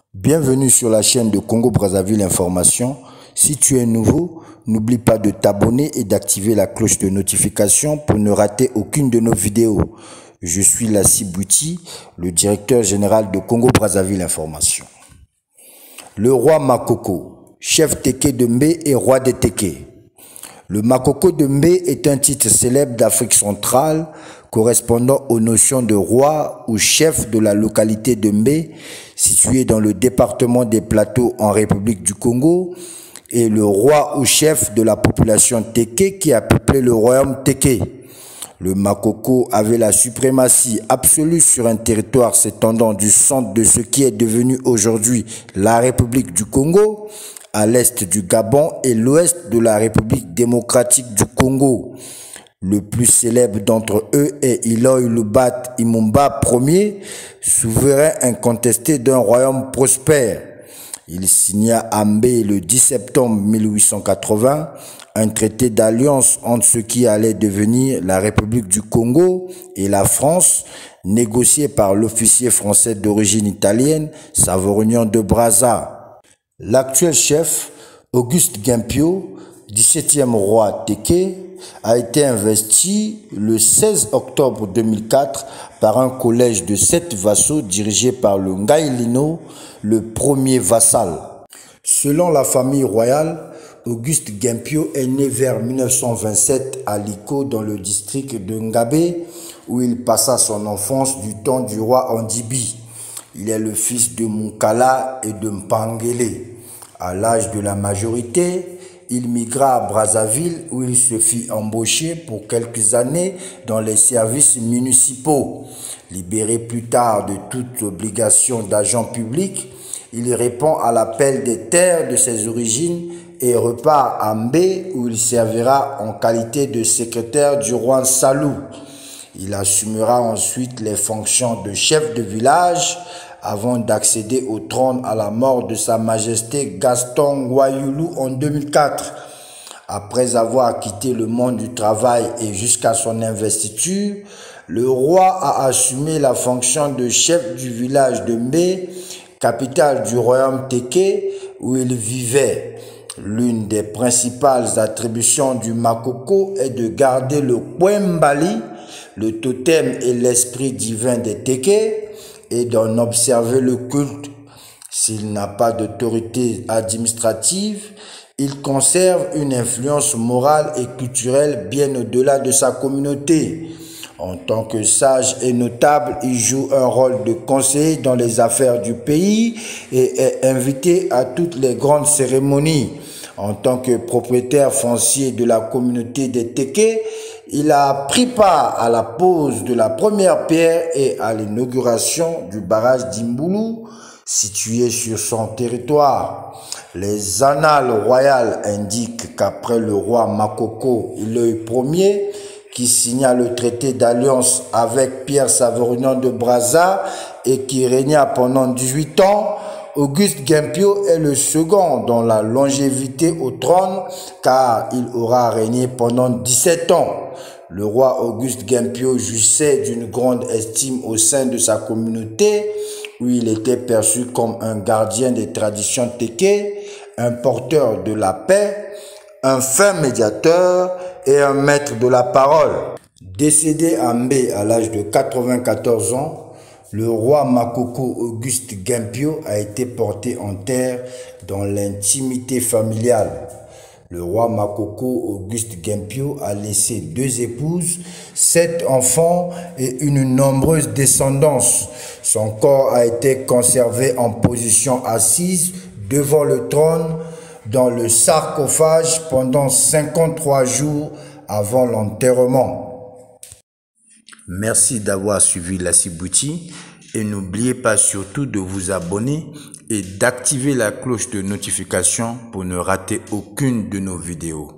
Bienvenue sur la chaîne de Congo Brazzaville Information. Si tu es nouveau, n'oublie pas de t'abonner et d'activer la cloche de notification pour ne rater aucune de nos vidéos. Je suis Lassi Bouti, le directeur général de Congo Brazzaville Information. Le roi Makoko, chef Téké de Mbé et roi des Téké. Le Makoko de Mbé est un titre célèbre d'Afrique centrale correspondant aux notions de roi ou chef de la localité de Mbé, située dans le département des Plateaux en République du Congo, et le roi ou chef de la population Téké qui a peuplé le royaume Téké. Le Makoko avait la suprématie absolue sur un territoire s'étendant du centre de ce qui est devenu aujourd'hui la République du Congo, à l'est du Gabon et l'ouest de la République démocratique du Congo. Le plus célèbre d'entre eux est Iloy Lubat Imumba Ier, souverain incontesté d'un royaume prospère. Il signa à Mbé le 10 septembre 1880 un traité d'alliance entre ce qui allait devenir la République du Congo et la France, négocié par l'officier français d'origine italienne Savorgnan de Brazza. L'actuel chef, Auguste Guimpio, 17e roi Téké, a été investi le 16 octobre 2004 par un collège de 7 vassaux dirigé par le Ngaïlino, le premier vassal. Selon la famille royale, Auguste Guimpio est né vers 1927 à Liko dans le district de Ngabé, où il passa son enfance du temps du roi Andibi. Il est le fils de Moukala et de Mpangele. À l'âge de la majorité, il migra à Brazzaville où il se fit embaucher pour quelques années dans les services municipaux. Libéré plus tard de toute obligation d'agent public, il répond à l'appel des terres de ses origines et repart à Mbé où il servira en qualité de secrétaire du roi Salou. Il assumera ensuite les fonctions de chef de village avant d'accéder au trône à la mort de Sa Majesté Gaston Ngoyoulou en 2004. Après avoir quitté le monde du travail et jusqu'à son investiture, le roi a assumé la fonction de chef du village de Mbé, capitale du royaume Téké, où il vivait. L'une des principales attributions du Makoko est de garder le Kwembali, le totem et l'esprit divin des Téké, et d'en observer le culte. S'il n'a pas d'autorité administrative, il conserve une influence morale et culturelle bien au-delà de sa communauté. En tant que sage et notable, il joue un rôle de conseiller dans les affaires du pays et est invité à toutes les grandes cérémonies. En tant que propriétaire foncier de la communauté des Téké, il a pris part à la pose de la première pierre et à l'inauguration du barrage d'Imboulou, situé sur son territoire. Les annales royales indiquent qu'après le roi Makoko Iloy Ier, qui signa le traité d'alliance avec Pierre Savorgnan de Brazza et qui régna pendant 18 ans, Auguste Guimpio est le second dans la longévité au trône car il aura régné pendant 17 ans. Le roi Auguste Guimpio jouissait d'une grande estime au sein de sa communauté où il était perçu comme un gardien des traditions téké, un porteur de la paix, un fin médiateur et un maître de la parole. Décédé à Mbé à l'âge de 94 ans, le roi Makoko Auguste Guimpio a été porté en terre dans l'intimité familiale. Le roi Makoko Auguste Guimpio a laissé 2 épouses, 7 enfants et une nombreuse descendance. Son corps a été conservé en position assise devant le trône dans le sarcophage pendant 53 jours avant l'enterrement. Merci d'avoir suivi Lassi Bouti et n'oubliez pas surtout de vous abonner et d'activer la cloche de notification pour ne rater aucune de nos vidéos.